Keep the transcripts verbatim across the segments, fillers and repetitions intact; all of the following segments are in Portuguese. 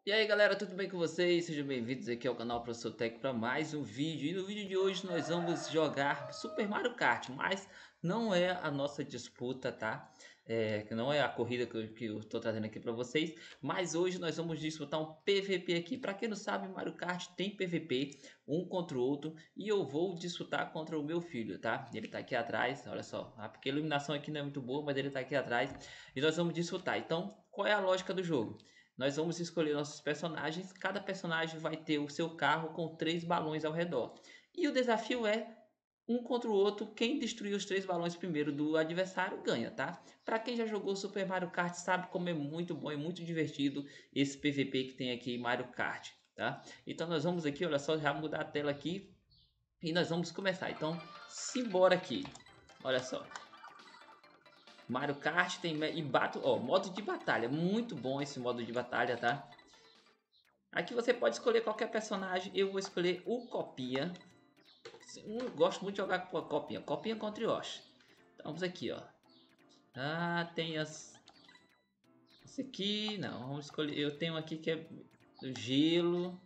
E aí galera, tudo bem com vocês? Sejam bem-vindos aqui ao canal Professor Tech para mais um vídeo. E no vídeo de hoje nós vamos jogar Super Mario Kart, mas não é a nossa disputa, tá? É, que não é a corrida que eu, que eu tô trazendo aqui para vocês, mas hoje nós vamos disputar um P V P aqui. Para quem não sabe, Mario Kart tem P V P, um contra o outro, e eu vou disputar contra o meu filho, tá? Ele tá aqui atrás, olha só, ah, porque a iluminação aqui não é muito boa, mas ele tá aqui atrás e nós vamos disputar. Então, qual é a lógica do jogo? Nós vamos escolher nossos personagens. Cada personagem vai ter o seu carro com três balões ao redor. E o desafio é um contra o outro. Quem destruir os três balões primeiro do adversário ganha, tá? Para quem já jogou Super Mario Kart sabe como é muito bom e muito divertido esse P V P que tem aqui em Mario Kart, tá? Então nós vamos aqui, olha só, já mudar a tela aqui e nós vamos começar. Então, simbora aqui. Olha só. Mario Kart tem e bato, ó, modo de batalha, muito bom esse modo de batalha, tá? Aqui você pode escolher qualquer personagem, eu vou escolher o Copinha. Eu gosto muito de jogar com a Copinha, Copinha contra Yoshi. Então vamos aqui, ó. Ah, tem as... Esse aqui, não, vamos escolher, eu tenho aqui que é do gelo.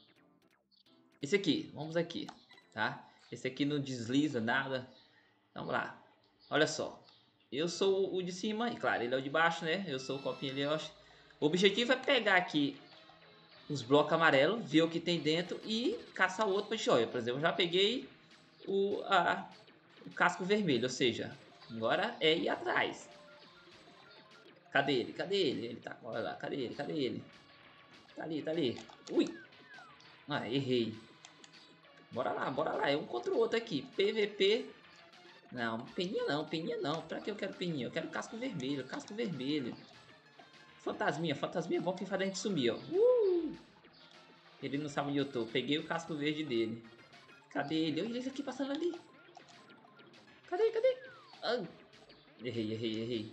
Esse aqui, vamos aqui, tá? Esse aqui não desliza nada. Vamos lá, olha só. Eu sou o de cima, e claro, ele é o de baixo, né? Eu sou o Copinha Yoshi. O objetivo é pegar aqui os blocos amarelos, ver o que tem dentro e caçar outro para joia. Por exemplo, eu já peguei o, a, o casco vermelho, ou seja, agora é ir atrás. Cadê ele? Cadê ele? Ele tá, olha lá, cadê ele? Cadê ele? Tá ali, tá ali. Ui! Ah, errei. Bora lá, bora lá. É um contra o outro aqui. P V P. Não, peninha não, peninha não. Pra que eu quero peninha? Eu quero casco vermelho, casco vermelho. Fantasminha, fantasminha é bom que faz a gente sumir, ó. Uh! Ele não sabe onde eu tô. Peguei o casco verde dele. Cadê ele? Olha ele aqui passando ali. Cadê, cadê? Ah, errei, errei, errei.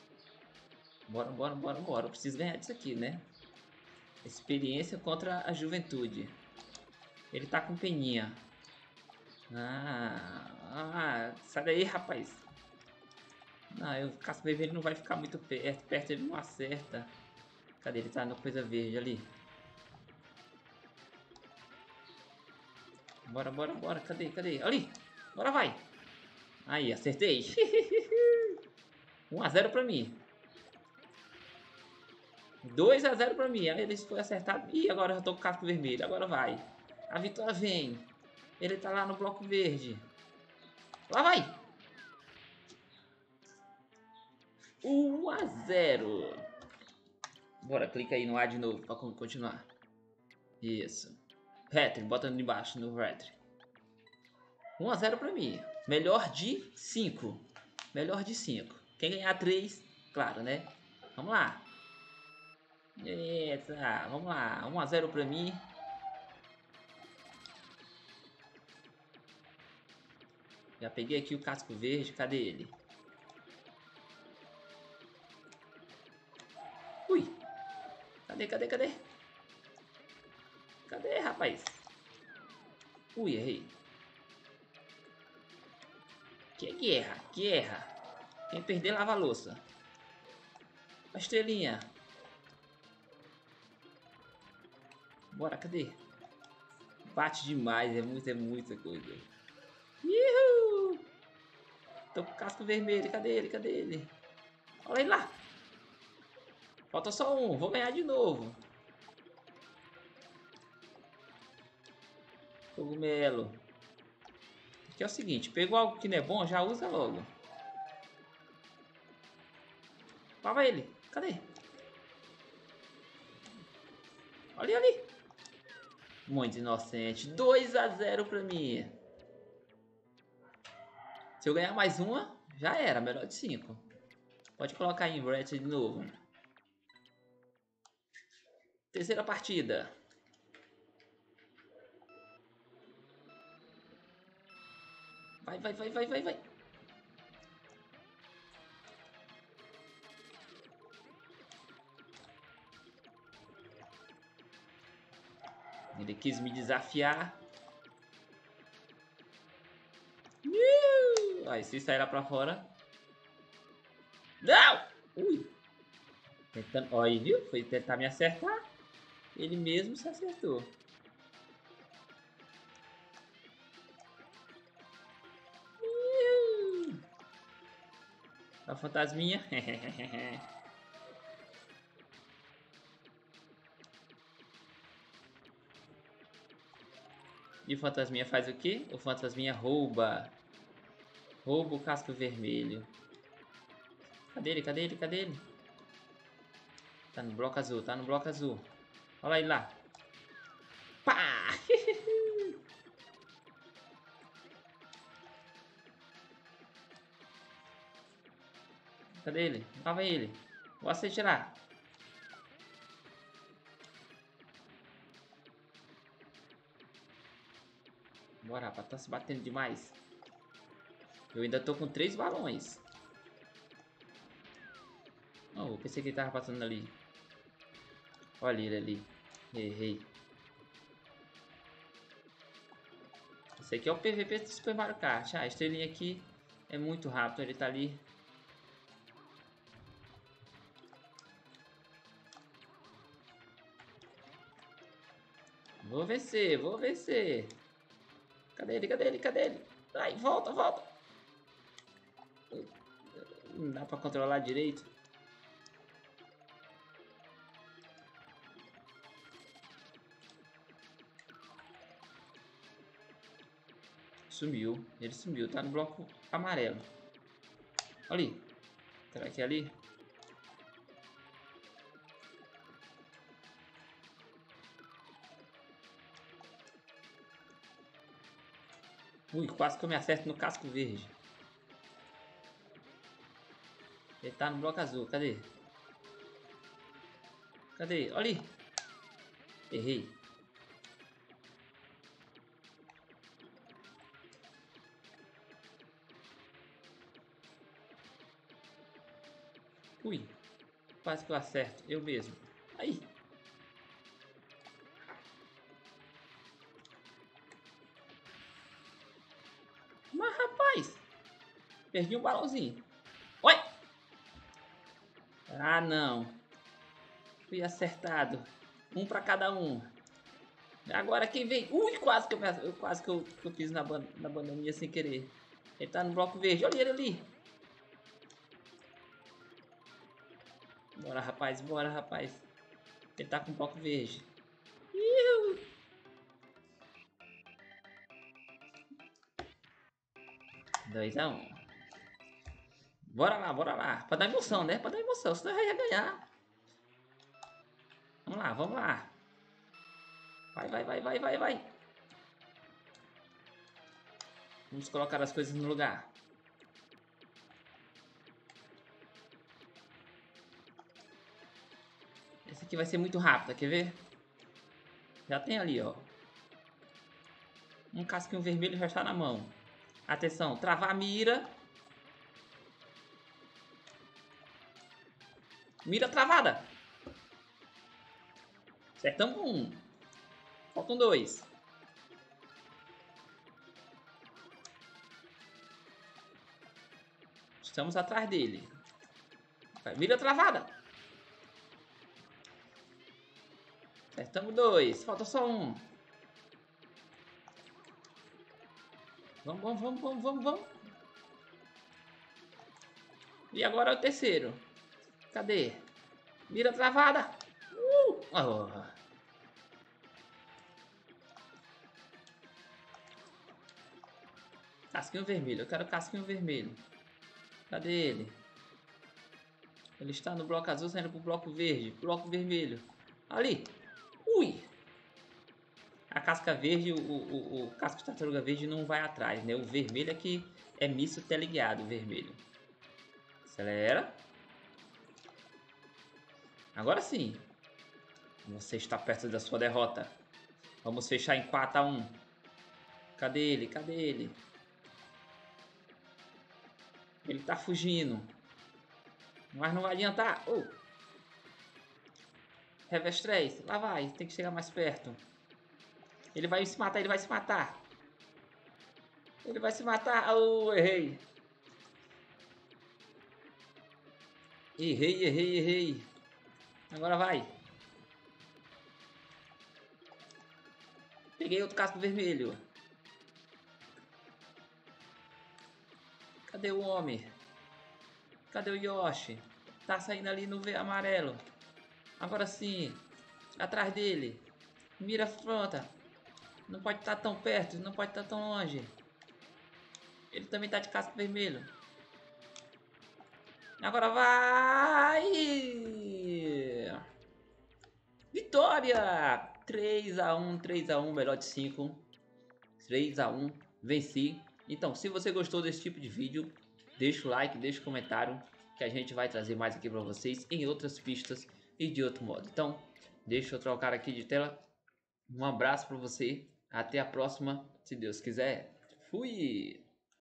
Bora, bora, bora, bora. Eu preciso ganhar disso aqui, né? Experiência contra a juventude. Ele tá com peninha. Ah, ah, sai daí, rapaz. Não, o casco vermelho não vai ficar muito perto. Perto ele não acerta. Cadê? Ele tá na coisa verde ali. Bora, bora, bora. Cadê, cadê? Ali. Bora, vai. Aí, acertei. um a zero pra mim. dois a zero pra mim. Aí ele foi acertado. Ih, agora eu tô com o casco vermelho. Agora vai. A vitória vem. Ele tá lá no bloco verde. Lá vai. um a zero. Bora, clica aí no A de novo pra continuar. Isso. Retro, bota ali embaixo no retro. um a zero pra mim. Melhor de cinco. Melhor de cinco. Quem ganhar três, claro, né? Vamos lá. Eita, vamos lá. um a zero pra mim. Já peguei aqui o casco verde. Cadê ele? Ui. Cadê, cadê, cadê? Cadê, rapaz? Ui, errei. Que guerra, guerra. Quem perder, lava a louça. A estrelinha. Bora, cadê? Bate demais, é muita, é muita coisa. Uhul! Tô com o casco vermelho, cadê ele, cadê ele? Olha ele lá. Falta só um, vou ganhar de novo. Cogumelo. Aqui é o seguinte, pegou algo que não é bom, já usa logo. Lava ele, cadê? Olha ali. Muito inocente, dois a zero pra mim. Se eu ganhar mais uma, já era, melhor de cinco. Pode colocar em Brett de novo. Terceira partida. Vai, vai, vai, vai, vai, vai. Ele quis me desafiar. Aí, se sair lá pra fora. Não! Ui. Tentando... Ó, aí, viu? Foi tentar me acertar. Ele mesmo se acertou. A fantasminha. E o fantasminha faz o quê? O fantasminha rouba. Rouba o casco vermelho. Cadê ele? Cadê ele? Cadê ele? Tá no bloco azul, tá no bloco azul. Olha ele lá. Pá! Cadê ele? Lá vai ele. Vou atirar. Bora, rapaz. Tá se batendo demais. Eu ainda tô com três balões. Oh, eu pensei que ele tava passando ali. Olha ele ali. Errei. Esse aqui é o P V P do Super Mario Kart. Ah, a estrelinha aqui é muito rápido. Ele tá ali. Vou vencer, vou vencer. Cadê ele? Cadê ele? Cadê ele? Ai, volta, volta. Não dá pra controlar direito. Sumiu. Ele sumiu. Tá no bloco amarelo. Olha ali. Será que é ali? Ui, quase que eu me acerto no casco verde. Ele tá no bloco azul. Cadê? Cadê? Olha ali. Errei. Ui. Quase que eu acerto. Eu mesmo. Aí. Mas, rapaz. Perdi um balãozinho. Oi. Ah, não. Fui acertado. Um pra cada um. Agora quem vem? Ui, quase que eu, me... quase que eu, que eu fiz na, ban... na bananinha sem querer. Ele tá no bloco verde. Olha ele ali. Bora, rapaz. Bora, rapaz. Ele tá com o bloco verde. Iu. dois a um. Bora lá, bora lá. Pra dar emoção, né? Pra dar emoção. Senão eu ia ganhar. Vamos lá, vamos lá. Vai, vai, vai, vai, vai, vai. Vamos colocar as coisas no lugar. Esse aqui vai ser muito rápido, quer ver? Já tem ali, ó. Um casquinho vermelho já está na mão. Atenção, travar a mira. Mira travada. Acertamos um. Faltam dois. Estamos atrás dele. Mira travada. Acertamos dois. Falta só um. Vamos, vamos, vamos, vamos, vamos, vamos. E agora é o terceiro. Cadê? Mira travada. Uh! Oh. Casquinho vermelho. Eu quero casquinho vermelho. Cadê ele? Ele está no bloco azul saindo pro bloco verde. Bloco vermelho. Ali. Ui. A casca verde, o, o, o casco de tartaruga verde não vai atrás, né? O vermelho é que é míssil teleguiado, o vermelho. Acelera. Agora sim. Você está perto da sua derrota. Vamos fechar em quatro a um. Cadê ele? Cadê ele? Ele tá fugindo. Mas não vai adiantar. Oh. Revés três. Lá vai. Tem que chegar mais perto. Ele vai se matar. Ele vai se matar. Ele vai se matar. Oh, errei. Errei, errei, errei. Agora vai. Peguei outro casco vermelho. Cadê o homem? Cadê o Yoshi? Tá saindo ali no V amarelo. Agora sim. Atrás dele. Mira pronta. Não pode estar tão perto, não pode estar tão longe. Ele também tá de casco vermelho. Agora vai! Vitória! três a um, três a um, melhor de cinco. três a um, venci. Então, se você gostou desse tipo de vídeo, deixa o like, deixa o comentário, que a gente vai trazer mais aqui para vocês em outras pistas e de outro modo. Então, deixa eu trocar aqui de tela. Um abraço para você. Até a próxima, se Deus quiser. Fui!